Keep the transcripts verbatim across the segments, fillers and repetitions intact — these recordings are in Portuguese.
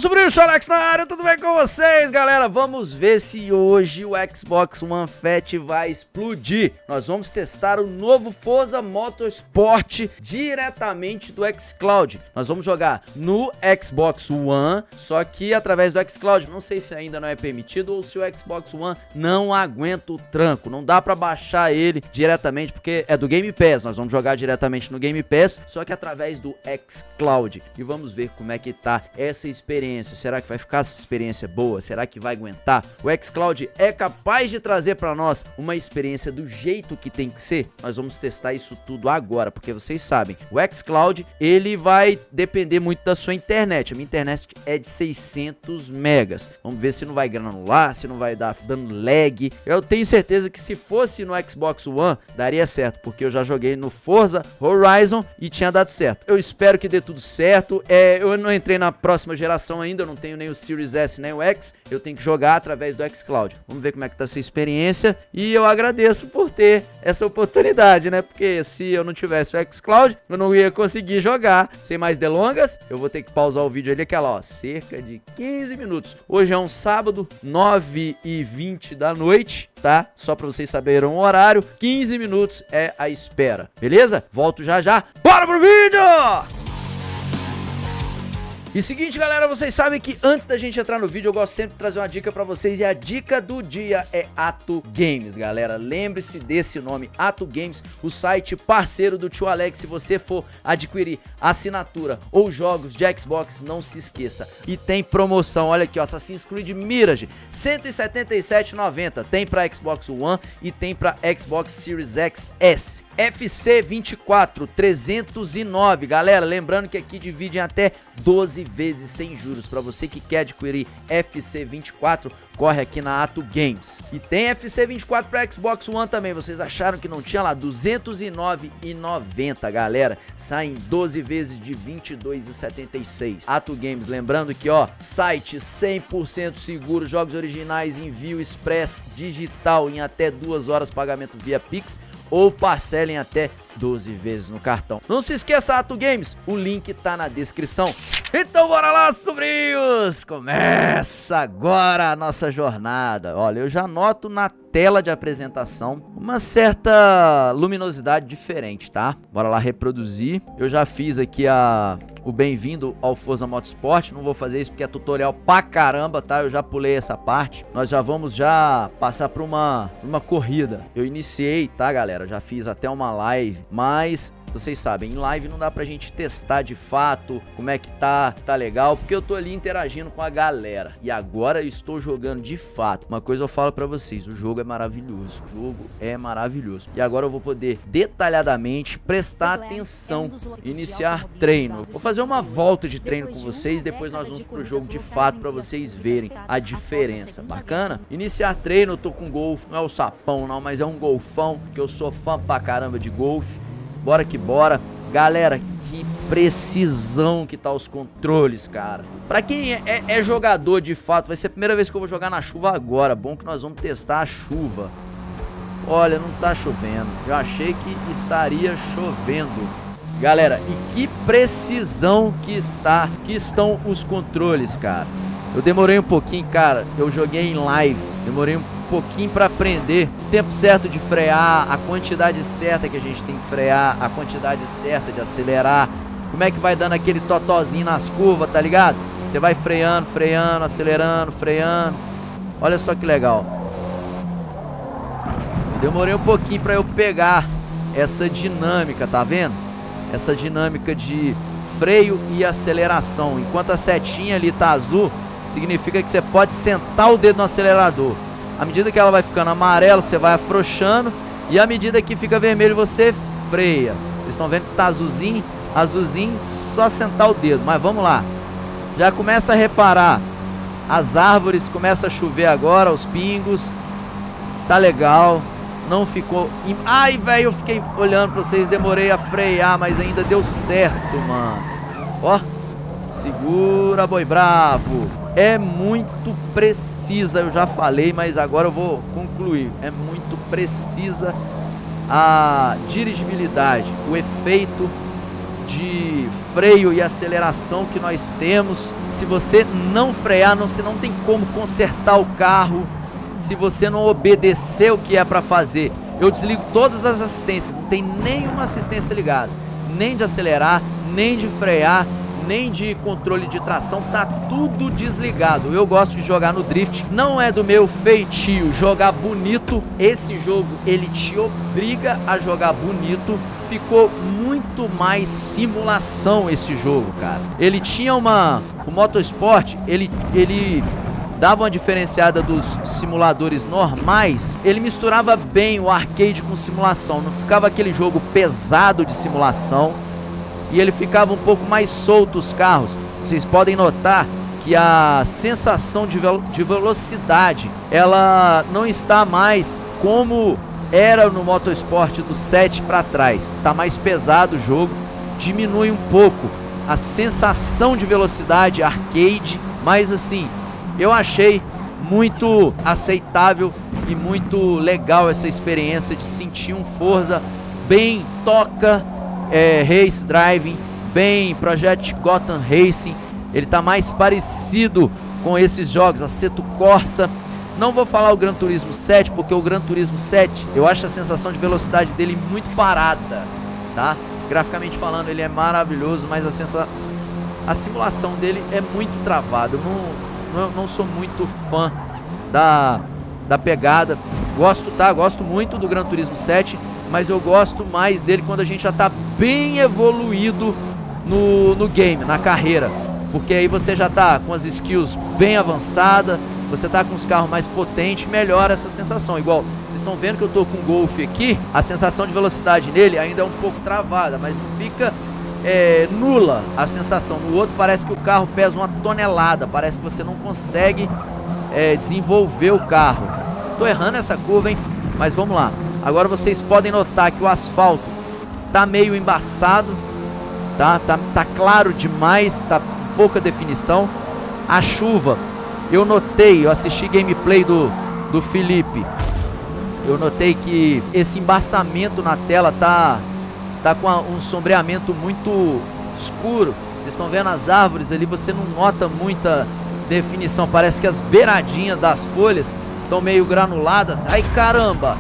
sobrinhos, Alex na área, tudo bem com vocês, galera? Vamos ver se hoje o Xbox One Fat vai explodir. Nós vamos testar o novo Forza Motorsport diretamente do xCloud. Nós vamos jogar no Xbox One, só que através do xCloud. Não sei se ainda não é permitido ou se o Xbox One não aguenta o tranco. Não dá pra baixar ele diretamente, porque é do Game Pass. Nós vamos jogar diretamente no Game Pass, só que através do xCloud. E vamos ver como é que tá essa experiência. Será que vai ficar essa experiência boa? Será que vai aguentar? O xCloud é capaz de trazer para nós uma experiência do jeito que tem que ser? Nós vamos testar isso tudo agora, porque vocês sabem, o xCloud, ele vai depender muito da sua internet. A minha internet é de seiscentos megas. Vamos ver se não vai granular, se não vai dar dando lag. Eu tenho certeza que se fosse no Xbox One, daria certo, porque eu já joguei no Forza Horizon e tinha dado certo. Eu espero que dê tudo certo. É, eu não entrei na próxima geração ainda, eu não tenho nem o Series S nem o X, eu tenho que jogar através do xCloud. Vamos ver como é que tá essa experiência e eu agradeço por ter essa oportunidade, né? Porque se eu não tivesse o xCloud, eu não ia conseguir jogar. Sem mais delongas, eu vou ter que pausar o vídeo ali, aquela, ó, cerca de quinze minutos. Hoje é um sábado, nove e vinte da noite, tá? Só pra vocês saberem o horário, quinze minutos é a espera, beleza? Volto já já, bora pro vídeo! E seguinte, galera, vocês sabem que antes da gente entrar no vídeo, eu gosto sempre de trazer uma dica pra vocês, e a dica do dia é Atu Games, galera. Lembre-se desse nome, Atu Games, o site parceiro do tio Alex. Se você for adquirir assinatura ou jogos de Xbox, não se esqueça. E tem promoção, olha aqui, ó, Assassin's Creed Mirage, cento e setenta e sete reais e noventa centavos. Tem pra Xbox One e tem pra Xbox Series X S. F C vinte e quatro, trezentos e nove, galera, lembrando que aqui divide em até doze vezes sem juros. Para você que quer adquirir F C vinte e quatro, corre aqui na Atu Games. E tem F C vinte e quatro para Xbox One também. Vocês acharam que não tinha lá? duzentos e nove reais e noventa centavos, galera. Saem doze vezes de vinte e dois reais e setenta e seis centavos. Atu Games, lembrando que, ó, site cem por cento seguro, jogos originais, envio express digital em até duas horas, pagamento via Pix ou parcelem até doze vezes no cartão. Não se esqueça, Atu Games, o link tá na descrição. Então bora lá, sobrinhos! Começa agora a nossa jornada. Olha, eu já noto na tela de apresentação uma certa luminosidade diferente, tá? Bora lá reproduzir. Eu já fiz aqui a... o bem-vindo ao Forza Motorsport. Não vou fazer isso porque é tutorial pra caramba, tá? Eu já pulei essa parte. Nós já vamos já passar pra uma, uma corrida. Eu iniciei, tá, galera? Já fiz até uma live, mas... vocês sabem, em live não dá pra gente testar de fato como é que tá, tá legal, porque eu tô ali interagindo com a galera. E agora eu estou jogando de fato. Uma coisa eu falo pra vocês, o jogo é maravilhoso, o jogo é maravilhoso. E agora eu vou poder detalhadamente prestar atenção, iniciar treino. Vou fazer uma volta de treino com vocês, depois nós vamos pro jogo de fato pra vocês verem a diferença. Bacana? Iniciar treino, eu tô com golfe, não é o sapão não, mas é um golfão, que eu sou fã pra caramba de golfe. Bora que bora. Galera, que precisão que tá os controles, cara. Pra quem é, é, é jogador de fato, vai ser a primeira vez que eu vou jogar na chuva agora. Bom que nós vamos testar a chuva. Olha, não tá chovendo. Eu achei que estaria chovendo. Galera, e que precisão que está, que estão os controles, cara. Eu demorei um pouquinho, cara. Eu joguei em live. Demorei um pouquinho pra aprender o tempo certo de frear, a quantidade certa que a gente tem que frear, a quantidade certa de acelerar, como é que vai dando aquele totozinho nas curvas, tá ligado? Você vai freando, freando, acelerando, freando. Olha só que legal. Demorei um pouquinho pra eu pegar essa dinâmica, tá vendo? Essa dinâmica de freio e aceleração. Enquanto a setinha ali tá azul, significa que você pode sentar o dedo no acelerador. À medida que ela vai ficando amarela, você vai afrouxando. E à medida que fica vermelho, você freia. Vocês estão vendo que tá azulzinho? Azulzinho, só sentar o dedo. Mas vamos lá. Já começa a reparar. As árvores, começa a chover agora, os pingos. Tá legal. Não ficou... Ai, velho, eu fiquei olhando pra vocês. Demorei a frear, mas ainda deu certo, mano. Ó. Segura, boi bravo. É muito precisa, eu já falei, mas agora eu vou concluir. É muito precisa a dirigibilidade, o efeito de freio e aceleração que nós temos. Se você não frear, não, você não tem como consertar o carro. Se você não obedecer o que é para fazer, eu desligo todas as assistências, não tem nenhuma assistência ligada, nem de acelerar, nem de frear, nem de controle de tração, tá tudo desligado. Eu gosto de jogar no drift, não é do meu feitio jogar bonito. Esse jogo, ele te obriga a jogar bonito. Ficou muito mais simulação esse jogo, cara. Ele tinha uma... O Motorsport, ele... ele dava uma diferenciada dos simuladores normais. Ele misturava bem o arcade com simulação. Não ficava aquele jogo pesado de simulação. E ele ficava um pouco mais solto os carros. Vocês podem notar que a sensação de, velo de velocidade, ela não está mais como era no Motorsport do sete para trás. Tá mais pesado o jogo. Diminui um pouco a sensação de velocidade arcade. Mas assim, eu achei muito aceitável e muito legal essa experiência de sentir um Forza bem Toca é, Race Driving, bem Project Gotham Racing. Ele tá mais parecido com esses jogos, Assetto Corsa. Não vou falar o Gran Turismo sete, porque o Gran Turismo sete, eu acho a sensação de velocidade dele muito parada, tá? Graficamente falando, ele é maravilhoso, mas a sensação, a simulação dele é muito travada. Eu não... Eu não sou muito fã da, da pegada. Gosto, tá? Gosto muito do Gran Turismo sete, mas eu gosto mais dele quando a gente já tá bem evoluído no, no game, na carreira. Porque aí você já tá com as skills bem avançadas, você tá com os carros mais potentes, melhora essa sensação. Igual, vocês estão vendo que eu tô com o Golf aqui, a sensação de velocidade nele ainda é um pouco travada, mas não fica... É, nula a sensação. No outro parece que o carro pesa uma tonelada, parece que você não consegue é, desenvolver o carro. Tô errando essa curva, hein? Mas vamos lá. Agora vocês podem notar que o asfalto tá meio embaçado, tá? Tá, tá claro demais, tá com pouca definição. A chuva, eu notei, eu assisti gameplay do, do Felipe, eu notei que esse embaçamento na tela tá... tá com um sombreamento muito escuro. Vocês estão vendo as árvores ali, você não nota muita definição. Parece que as beiradinhas das folhas estão meio granuladas. Ai, caramba!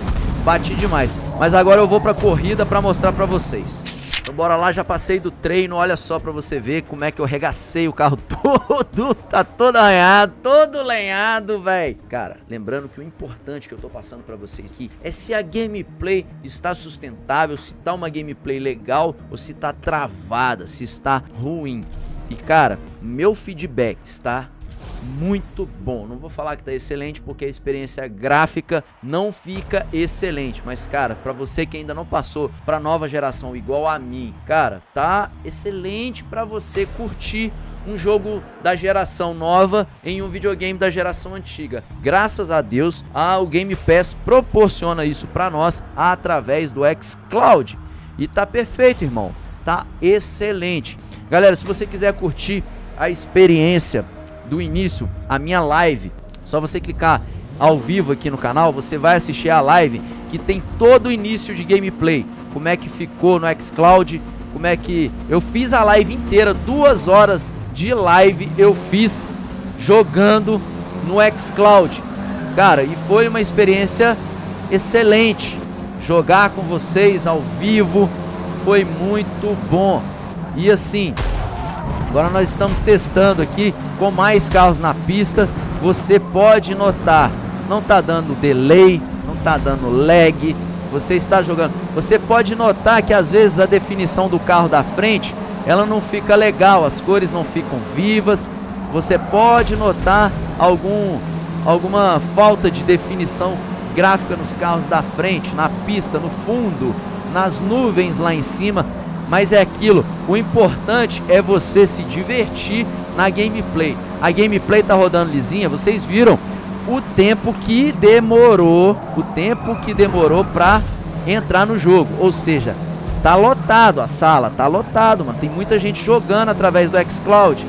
Bati demais. Mas agora eu vou pra corrida pra mostrar pra vocês. Então bora lá, já passei do treino. Olha só pra você ver como é que eu regacei o carro todo. Tá todo arranhado, todo lenhado, velho. Cara, lembrando que o importante que eu tô passando pra vocês aqui é se a gameplay está sustentável, se tá uma gameplay legal ou se tá travada, se está ruim. E cara, meu feedback está muito bom. Não vou falar que tá excelente porque a experiência gráfica não fica excelente, mas cara, pra você que ainda não passou pra nova geração igual a mim, cara, tá excelente pra você curtir um jogo da geração nova em um videogame da geração antiga. Graças a Deus, a, o Game Pass proporciona isso pra nós através do xCloud. E tá perfeito, irmão. Tá excelente. Galera, se você quiser curtir a experiência do início, a minha live, só você clicar ao vivo aqui no canal, você vai assistir a live que tem todo o início de gameplay, como é que ficou no xCloud, como é que eu fiz a live inteira, duas horas de live eu fiz jogando no xCloud, cara, e foi uma experiência excelente, jogar com vocês ao vivo foi muito bom. E assim, agora nós estamos testando aqui com mais carros na pista. Você pode notar, não tá dando delay, não tá dando lag. Você está jogando, você pode notar que às vezes a definição do carro da frente, ela não fica legal, as cores não ficam vivas. Você pode notar algum, alguma falta de definição gráfica nos carros da frente, na pista, no fundo, nas nuvens lá em cima. Mas é aquilo, o importante é você se divertir na gameplay. A gameplay tá rodando lisinha, vocês viram o tempo que demorou, o tempo que demorou pra entrar no jogo. Ou seja, tá lotado a sala, tá lotado, mano. Tem muita gente jogando através do xCloud.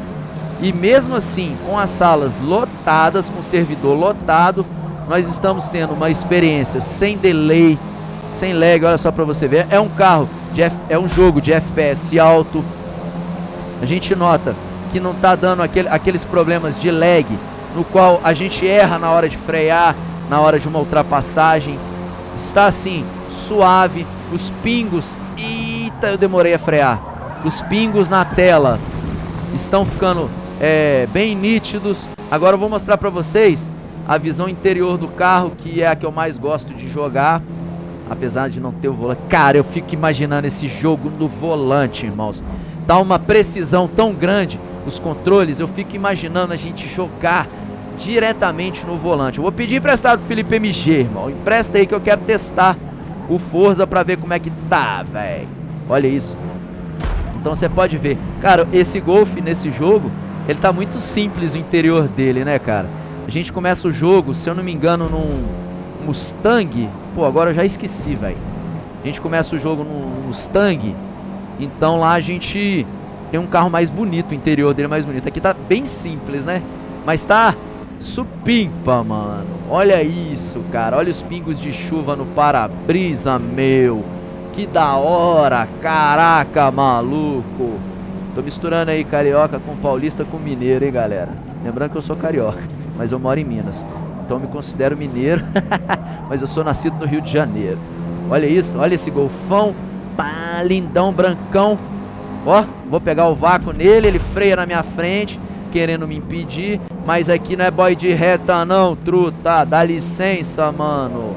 E mesmo assim, com as salas lotadas, com o servidor lotado, nós estamos tendo uma experiência sem delay, sem lag. Olha só pra você ver, é um carro de F... é um jogo de F P S alto. A gente nota que não tá dando aquele, aqueles problemas de lag, no qual a gente erra na hora de frear, na hora de uma ultrapassagem. Está assim, suave. Os pingos, eita, eu demorei a frear. Os pingos na tela estão ficando é, bem nítidos. Agora eu vou mostrar pra vocês a visão interior do carro, que é a que eu mais gosto de jogar, apesar de não ter o volante. Cara, eu fico imaginando esse jogo no volante, irmãos. Dá uma precisão tão grande os controles, eu fico imaginando a gente jogar diretamente no volante. Eu vou pedir emprestado pro Felipe M G, irmão. Empresta aí que eu quero testar o Forza pra ver como é que tá, velho. Olha isso. Então você pode ver. Cara, esse Golf nesse jogo, ele tá muito simples o interior dele, né, cara? A gente começa o jogo, se eu não me engano, num Mustang. Pô, agora eu já esqueci, velho. A gente começa o jogo num Mustang. Então lá a gente tem um carro mais bonito, o interior dele é mais bonito. Aqui tá bem simples, né? Mas tá supimpa, mano. Olha isso, cara. Olha os pingos de chuva no para-brisa, meu. Que da hora. Caraca, maluco. Tô misturando aí carioca com paulista com mineiro, hein, galera. Lembrando que eu sou carioca, mas eu moro em Minas. Então eu me considero mineiro. Mas eu sou nascido no Rio de Janeiro. Olha isso, olha esse golfão. Pá, lindão, brancão. Ó, vou pegar o vácuo nele. Ele freia na minha frente, querendo me impedir. Mas aqui não é boy de reta não, truta. Dá licença, mano.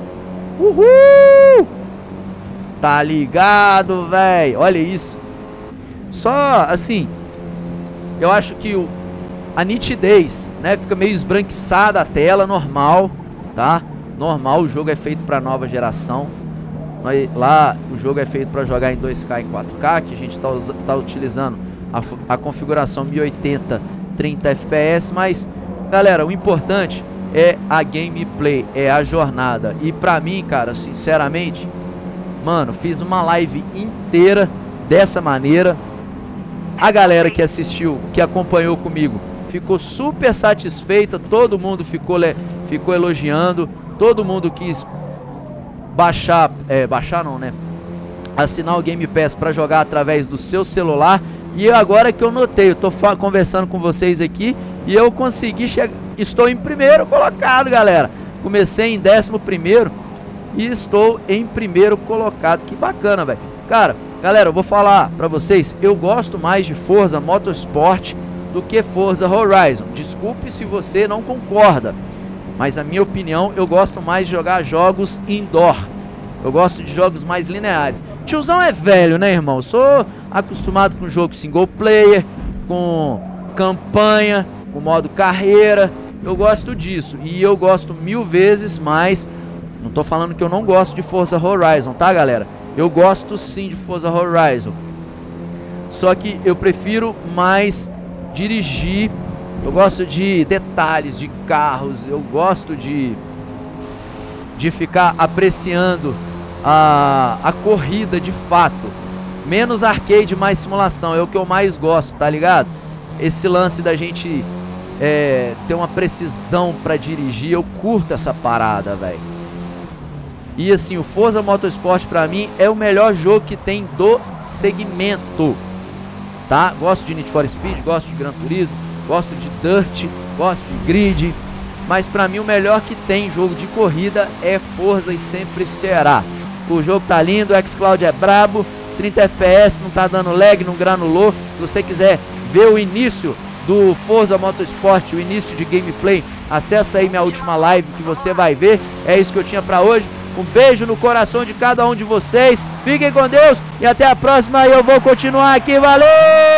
Uhul! Tá ligado, velho? Olha isso. Só, assim, eu acho que o, a nitidez, né, fica meio esbranquiçada a tela, normal, tá? Normal, o jogo é feito pra nova geração. Lá o jogo é feito para jogar em dois K e quatro K, que a gente está tá utilizando a, a configuração mil e oitenta trinta F P S, mas galera, o importante é a gameplay, é a jornada. E pra mim, cara, sinceramente, mano, fiz uma live inteira dessa maneira. A galera que assistiu, que acompanhou comigo, ficou super satisfeita, todo mundo ficou, ficou elogiando, todo mundo quis baixar, é, baixar não, né? Assinar o Game Pass para jogar através do seu celular. E agora que eu notei, eu tô conversando com vocês aqui e eu consegui chegar, estou em primeiro colocado, galera. Comecei em décimo primeiro e estou em primeiro colocado. Que bacana, velho. Cara, galera, eu vou falar pra vocês, eu gosto mais de Forza Motorsport do que Forza Horizon. Desculpe se você não concorda, mas a minha opinião, eu gosto mais de jogar jogos indoor. Eu gosto de jogos mais lineares. Tiozão é velho, né, irmão? Eu sou acostumado com jogo single player, com campanha, com modo carreira. Eu gosto disso. E eu gosto mil vezes mais. Não tô falando que eu não gosto de Forza Horizon, tá, galera? Eu gosto sim de Forza Horizon. Só que eu prefiro mais dirigir. Eu gosto de detalhes de carros, eu gosto de, de ficar apreciando a, a corrida de fato. Menos arcade, mais simulação, é o que eu mais gosto, tá ligado? Esse lance da gente é, ter uma precisão pra dirigir, eu curto essa parada, velho. E assim, o Forza Motorsport pra mim é o melhor jogo que tem do segmento, tá? Gosto de Need for Speed, gosto de Gran Turismo, gosto de Dirt, gosto de Grid, mas pra mim o melhor que tem jogo de corrida é Forza e sempre será. O jogo tá lindo, o xCloud é brabo, trinta F P S, não tá dando lag, não granulou. Se você quiser ver o início do Forza Motorsport, o início de gameplay, acessa aí minha última live que você vai ver. É isso que eu tinha pra hoje. Um beijo no coração de cada um de vocês. Fiquem com Deus e até a próxima. Eu vou continuar aqui. Valeu!